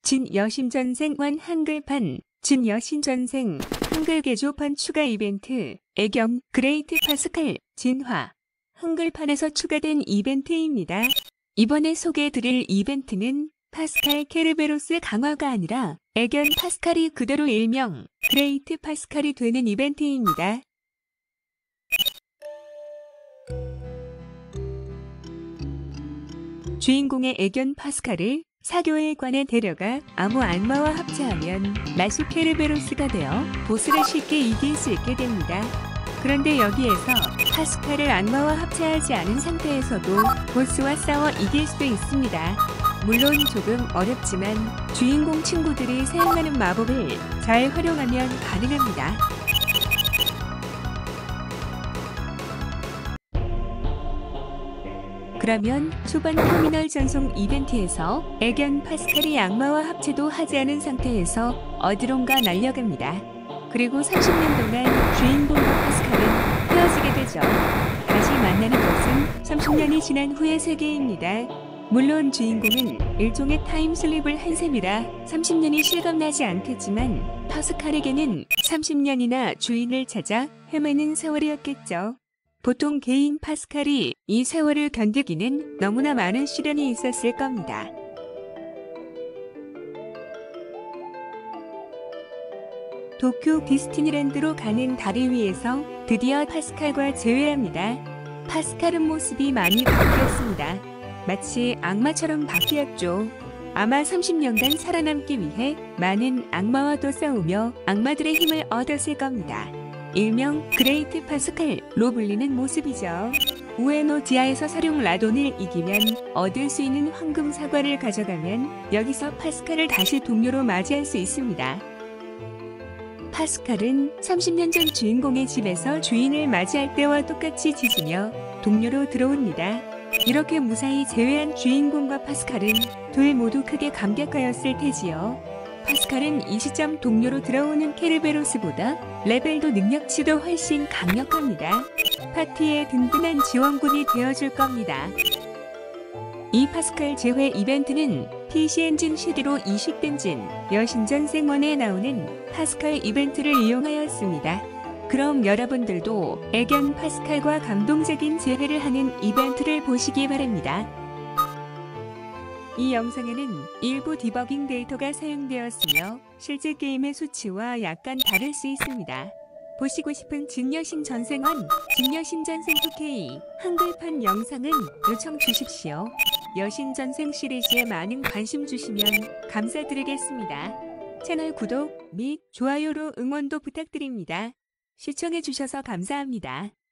진여신전생 원 한글판, 진여신전생 한글 개조판 추가 이벤트, 애경 그레이트 파스칼 진화 한글판에서 추가된 이벤트입니다. 이번에 소개해드릴 이벤트는 파스칼 케르베로스 강화가 아니라 애견 파스칼이 그대로 일명 그레이트 파스칼이 되는 이벤트입니다. 주인공의 애견 파스칼을 사교회관에 데려가 아무 악마와 합체하면 마수 케르베로스가 되어 보스를 쉽게 이길 수 있게 됩니다. 그런데 여기에서 파스칼을 악마와 합체하지 않은 상태에서도 보스와 싸워 이길 수도 있습니다. 물론 조금 어렵지만 주인공 친구들이 사용하는 마법을 잘 활용하면 가능합니다. 그러면 초반 터미널 전송 이벤트에서 애견 파스칼이 악마와 합체도 하지 않은 상태에서 어디론가 날려갑니다. 그리고 30년 동안 주인공과 파스칼은 헤어지게 되죠. 다시 만나는 것은 30년이 지난 후의 세계입니다. 물론 주인공은 일종의 타임슬립을 한 셈이라 30년이 실감나지 않겠지만 파스칼에게는 30년이나 주인을 찾아 헤매는 세월이었겠죠. 보통 개인 파스칼이 이 세월을 견디기는 너무나 많은 시련이 있었을 겁니다. 도쿄 디스티니랜드로 가는 다리 위에서 드디어 파스칼과 재회합니다. 파스칼은 모습이 많이 바뀌었습니다. 마치 악마처럼 바뀌었죠. 아마 30년간 살아남기 위해 많은 악마와도 싸우며 악마들의 힘을 얻었을 겁니다. 일명 그레이트 파스칼로 불리는 모습이죠. 우에노 지하에서 사룡 라돈을 이기면 얻을 수 있는 황금 사과를 가져가면 여기서 파스칼을 다시 동료로 맞이할 수 있습니다. 파스칼은 30년 전 주인공의 집에서 주인을 맞이할 때와 똑같이 짖으며 동료로 들어옵니다. 이렇게 무사히 재회한 주인공과 파스칼은 둘 모두 크게 감격하였을 테지요. 파스칼은 이 시점 동료로 들어오는 케르베로스보다 레벨도 능력치도 훨씬 강력합니다. 파티의 든든한 지원군이 되어줄 겁니다. 이 파스칼 재회 이벤트는 PC 엔진 CD로 이식된 진 여신전생원에 나오는 파스칼 이벤트를 이용하였습니다. 그럼 여러분들도 애견 파스칼과 감동적인 재회를 하는 이벤트를 보시기 바랍니다. 이 영상에는 일부 디버깅 데이터가 사용되었으며 실제 게임의 수치와 약간 다를 수 있습니다. 보시고 싶은 진여신전생원, 진여신전생 2K 한글판 영상은 요청 주십시오. 여신전생 시리즈에 많은 관심 주시면 감사드리겠습니다. 채널 구독 및 좋아요로 응원도 부탁드립니다. 시청해주셔서 감사합니다.